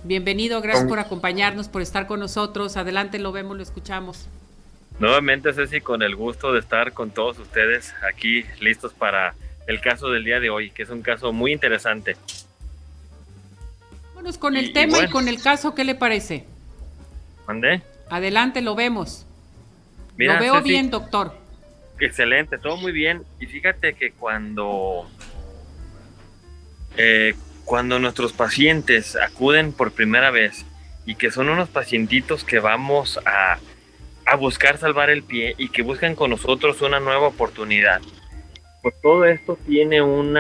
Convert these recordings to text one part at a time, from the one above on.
Bienvenido, gracias por acompañarnos, por estar con nosotros. Adelante, lo vemos, lo escuchamos. Nuevamente, Ceci, con el gusto de estar con todos ustedes aquí listos para el caso del día de hoy, que es un caso muy interesante. Vámonos con el tema y con el caso, ¿qué le parece? ¿Mandé? Adelante, lo vemos. Mira, lo veo Ceci, bien, doctor. Excelente, todo muy bien. Y fíjate que cuando nuestros pacientes acuden por primera vez y que son unos pacientitos que vamos a buscar salvar el pie y que buscan con nosotros una nueva oportunidad, pues todo esto tiene un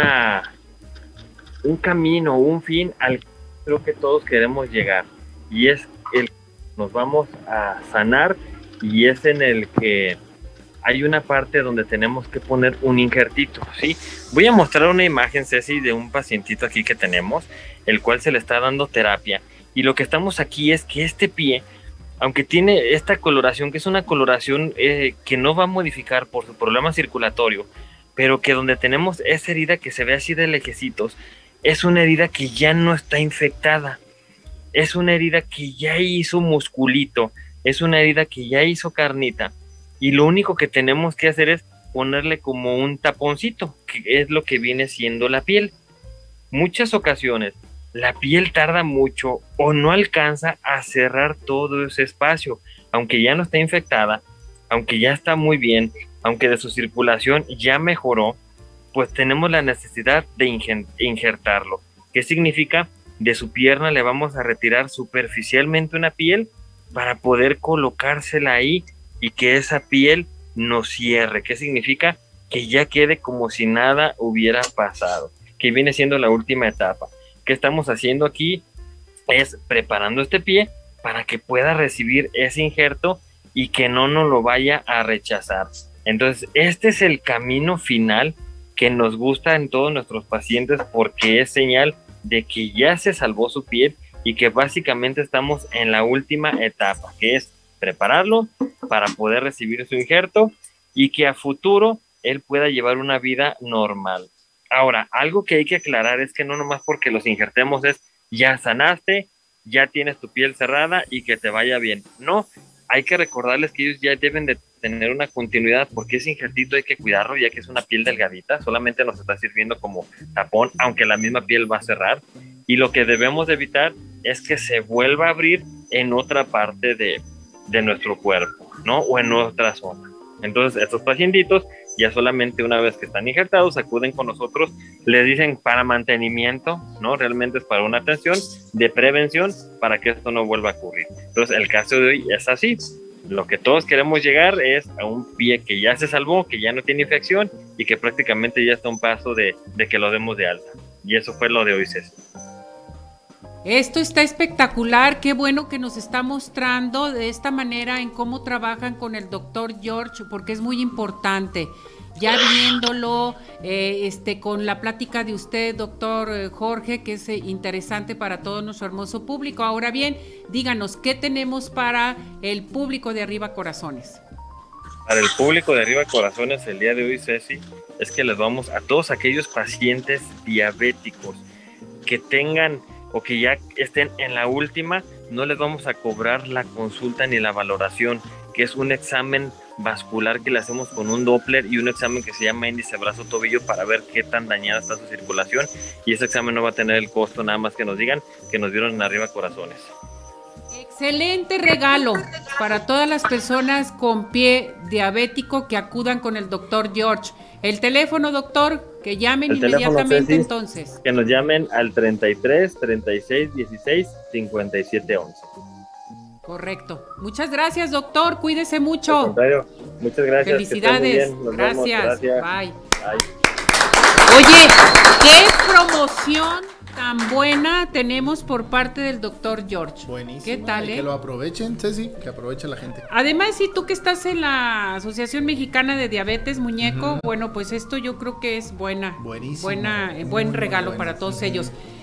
camino, un fin al que creo que todos queremos llegar, y es el que nos vamos a sanar, y es en el que hay una parte donde tenemos que poner un injertito, ¿sí? Voy a mostrar una imagen, Ceci, de un pacientito aquí que tenemos, el cual se le está dando terapia, y lo que estamos aquí es que este pie, aunque tiene esta coloración, que es una coloración que no va a modificar por su problema circulatorio, pero que donde tenemos esa herida que se ve así de lejecitos, es una herida que ya no está infectada, es una herida que ya hizo musculito, es una herida que ya hizo carnita, y lo único que tenemos que hacer es ponerle como un taponcito, que es lo que viene siendo la piel. Muchas ocasiones la piel tarda mucho o no alcanza a cerrar todo ese espacio, aunque ya no está infectada, aunque ya está muy bien, aunque de su circulación ya mejoró, pues tenemos la necesidad de injertarlo. ¿Qué significa? De su pierna le vamos a retirar superficialmente una piel para poder colocársela ahí y que esa piel nos cierre. ¿Qué significa? Que ya quede como si nada hubiera pasado, que viene siendo la última etapa. ¿Qué estamos haciendo aquí? Es preparando este pie para que pueda recibir ese injerto y que no nos lo vaya a rechazar. Entonces, este es el camino final que nos gusta en todos nuestros pacientes, porque es señal de que ya se salvó su piel y que básicamente estamos en la última etapa, que es prepararlo para poder recibir su injerto y que a futuro él pueda llevar una vida normal. Ahora, algo que hay que aclarar es que no nomás porque los injertemos es ya sanaste, ya tienes tu piel cerrada y que te vaya bien. No, hay que recordarles que ellos ya deben de tener una continuidad, porque ese injertito hay que cuidarlo, ya que es una piel delgadita, solamente nos está sirviendo como tapón, aunque la misma piel va a cerrar, y lo que debemos de evitar es que se vuelva a abrir en otra parte de nuestro cuerpo, ¿no? O en otra zona. Entonces, estos pacientitos ya solamente una vez que están injertados acuden con nosotros, les dicen para mantenimiento, ¿no? Realmente es para una atención de prevención para que esto no vuelva a ocurrir. Entonces, el caso de hoy es así. Lo que todos queremos llegar es a un pie que ya se salvó, que ya no tiene infección y que prácticamente ya está a un paso de que lo demos de alta. Y eso fue lo de hoy, Ceci. Esto está espectacular, qué bueno que nos está mostrando de esta manera en cómo trabajan con el doctor George, porque es muy importante. Ya viéndolo, con la plática de usted, doctor Jorge, que es interesante para todo nuestro hermoso público. Ahora bien, díganos, ¿qué tenemos para el público de Arriba Corazones? Para el público de Arriba Corazones el día de hoy, Ceci, es que les vamos a todos aquellos pacientes diabéticos que tengan o que ya estén en la última, no les vamos a cobrar la consulta ni la valoración, que es un examen vascular que le hacemos con un Doppler y un examen que se llama índice brazo-tobillo para ver qué tan dañada está su circulación, y ese examen no va a tener el costo, nada más que nos digan que nos dieron en Arriba Corazones. Excelente regalo para todas las personas con pie diabético que acudan con el doctor George. El teléfono, doctor, que llamen inmediatamente, Ceci, entonces. Que nos llamen al 33 36 16 57 11. Correcto. Muchas gracias, doctor. Cuídese mucho. Al contrario, muchas gracias. Felicidades. Gracias. Bye. Oye, ¿qué promoción tan buena tenemos por parte del doctor George? Buenísimo. ¿Qué tal, Que lo aprovechen, Ceci, que aproveche la gente. Además, si tú que estás en la Asociación Mexicana de Diabetes, muñeco, bueno, pues esto yo creo que es buen regalo para todos ellos.